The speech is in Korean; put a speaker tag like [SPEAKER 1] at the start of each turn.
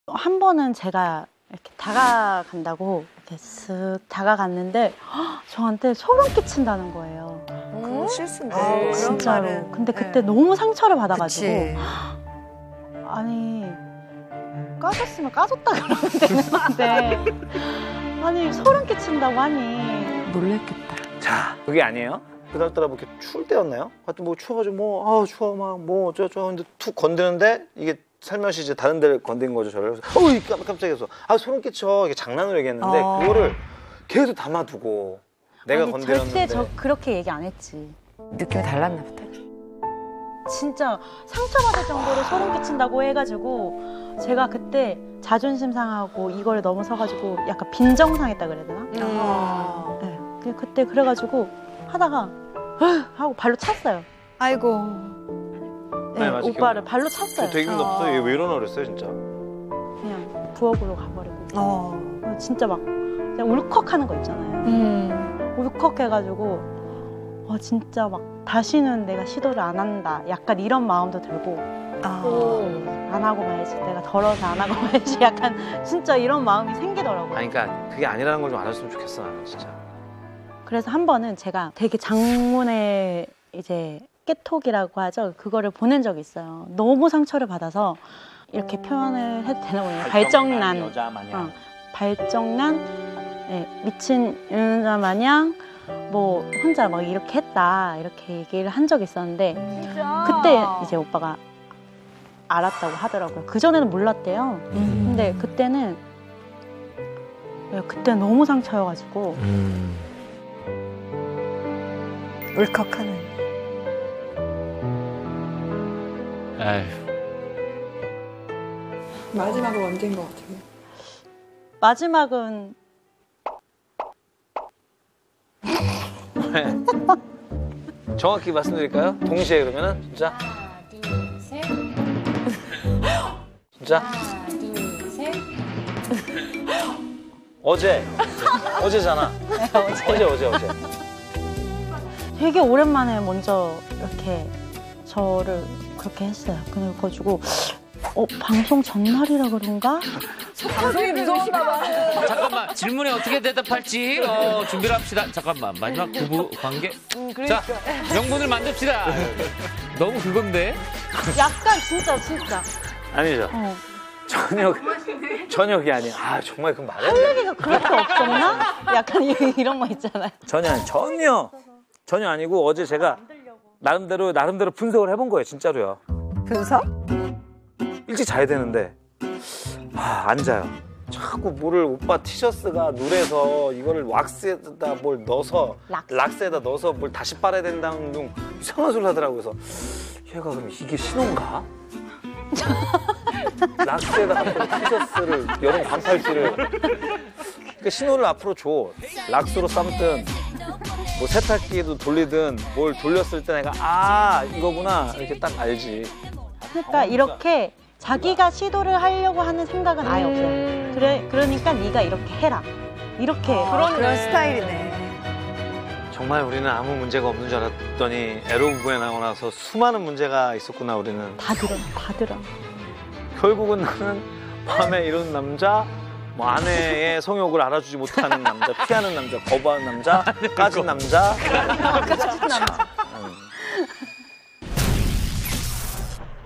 [SPEAKER 1] 한 번은 제가 이렇게 다가간다고 이렇게 쓱 다가갔는데 저한테 소름 끼친다는 거예요.
[SPEAKER 2] 그거 실수인데.
[SPEAKER 1] 진짜로. 근데 그때 너무 상처를 받아가지고
[SPEAKER 2] 그치.
[SPEAKER 1] 아니 까졌으면 까졌다 그러면 되는데 아니 소름 끼친다고 하니
[SPEAKER 2] 놀랬겠다.
[SPEAKER 3] 자, 그게 아니에요? 그날따라 뭐 이렇게 추울 때였나요? 하여튼 뭐 추워가지고 뭐 추워 막 뭐 어쩌고 근데 툭 건드는데 이게 살며시 이제 다른 데를 건든 거죠 저를. 그래서 깜짝이야. 소름 끼쳐. 이게 장난으로 얘기했는데 그거를 계속 담아두고 내가
[SPEAKER 1] 아니,
[SPEAKER 3] 건드렸는데.
[SPEAKER 1] 절대 저 그렇게 얘기 안 했지.
[SPEAKER 2] 느낌이 달랐나 보다.
[SPEAKER 1] 진짜 상처받을 정도로 소름 끼친다고 해가지고 제가 그때 자존심 상하고 이걸 넘어서가지고 약간 빈정상했다 그래야 되나? 네. 그때 그래가지고 하다가 하고 발로 찼어요.
[SPEAKER 2] 아이고.
[SPEAKER 1] 네,
[SPEAKER 3] 맞아,
[SPEAKER 1] 오빠를 발로 찼어요.
[SPEAKER 3] 되게 기분 나빴어요. 얘 왜 이러나 그랬어요 진짜.
[SPEAKER 1] 그냥 부엌으로 가버리고 진짜 막 그냥 울컥하는 거 있잖아요. 울컥해가지고 진짜 막 다시는 내가 시도를 안 한다. 약간 이런 마음도 들고 안 하고 말지. 내가 더러워서 안 하고 말지. 약간 진짜 이런 마음이 생기더라고요.
[SPEAKER 3] 아니 그러니까 그게 아니라는 걸 좀 알았으면 좋겠어 나는 진짜.
[SPEAKER 1] 그래서 한 번은 제가 되게 장문의 이제 깨톡이라고 하죠. 그거를 보낸 적이 있어요. 너무 상처를 받아서 이렇게 표현을 해도 되나 모르겠어요. 발정난
[SPEAKER 3] 여자 마냥.
[SPEAKER 1] 발정난 미친 여자 마냥 뭐 혼자 막 이렇게 했다 이렇게 얘기를 한 적이 있었는데 그때 이제 오빠가 알았다고 하더라고요. 그전에는 몰랐대요. 근데 그때는 너무 상처여가지고
[SPEAKER 2] 울컥하는.
[SPEAKER 4] 아휴.
[SPEAKER 5] 마지막은 언제인 것 같아요?
[SPEAKER 1] 마지막은
[SPEAKER 3] 정확히 말씀드릴까요? 동시에 그러면은 진짜
[SPEAKER 6] 하나, 둘, 셋.
[SPEAKER 3] 진짜
[SPEAKER 6] 하나, 둘, 셋.
[SPEAKER 3] 어제잖아. 어제.
[SPEAKER 1] 되게 오랜만에 먼저 이렇게 저를 그렇게 했어요. 그래가지고 방송 전날이라 그런가?
[SPEAKER 2] 방송이 무서웠나 봐.
[SPEAKER 4] 잠깐만 질문에 어떻게 대답할지 준비를 합시다. 잠깐만 마지막 부부 관계. 자 명분을 만듭시다. 너무 그건데.
[SPEAKER 1] 약간 진짜.
[SPEAKER 3] 아니죠. 전혀 그게 아니야. 정말 그 말이 안
[SPEAKER 1] 할
[SPEAKER 3] 돼.
[SPEAKER 1] 얘기가 그렇게 없었나? 약간 이런 거 있잖아요.
[SPEAKER 3] 전혀 아니고 어제 제가 나름대로 분석을 해본 거예요 진짜로요.
[SPEAKER 2] 분석?
[SPEAKER 3] 일찍 자야 되는데 안 자요. 자꾸 뭐를 오빠 티셔츠가 누래서 이거를 왁스에다 뭘 넣어서 락스에다 넣어서 뭘 다시 빨아야 된다는 둥 이상한 소리를 하더라고요. 그래서 얘가 그럼 이게 신호인가? 락스에다 갖고 티셔츠를 여름 반팔티를 그러니까 신호를 앞으로 줘. 락스로 삶든 뭐 세탁기도 돌리든 뭘 돌렸을 때 내가 이거구나 이렇게 딱 알지.
[SPEAKER 1] 그러니까 이렇게 자기가 시도를 하려고 하는 생각은 아예 없어요. 그러니까 네가 이렇게 해라. 이렇게.
[SPEAKER 2] 그런 스타일이네.
[SPEAKER 3] 정말 우리는 아무 문제가 없는 줄 알았더니 에로부부에 나오고 나서 수많은 문제가 있었구나 우리는.
[SPEAKER 1] 다 들어.
[SPEAKER 3] 결국은 나는 밤에 이런 남자, 뭐 아내의 성욕을 알아주지 못하는 남자, 피하는 남자, 거부하는 남자, 까진 남자.